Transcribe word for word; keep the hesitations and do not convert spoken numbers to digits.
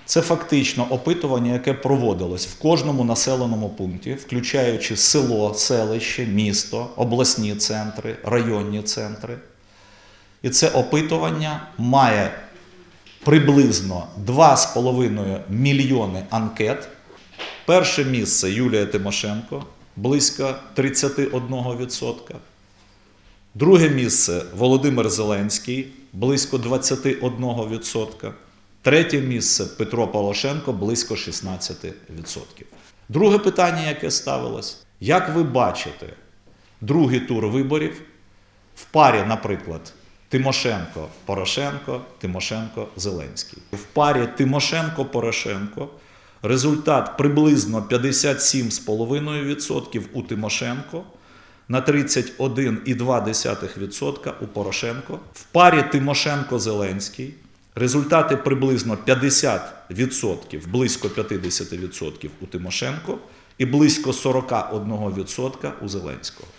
Це фактично опитування, яке проводилось в кожному населеному пункті, включаючи село, селище, місто, обласні центри, районні центри. І це опитування має приблизно два з половиною мільйони анкет. Перше місце Юлія Тимошенко, близько тридцять один відсоток. Друге місце Володимир Зеленський, близько двадцять один відсоток. Третє місце Петро Порошенко, близько шістнадцять відсотків. Друге питання, яке ставилось. Як ви бачите другий тур виборів в парі, наприклад, Тимошенко-Порошенко, Тимошенко-Зеленський? В парі Тимошенко-Порошенко результат приблизно п'ятдесят сім цілих п'ять десятих відсотка у Тимошенко, на тридцять один цілих два десятих відсотка у Порошенко. В парі Тимошенко-Зеленський результати приблизно п'ятдесят відсотків, близько п'ятдесят відсотків у Тимошенко і близько сорок один відсоток у Зеленського.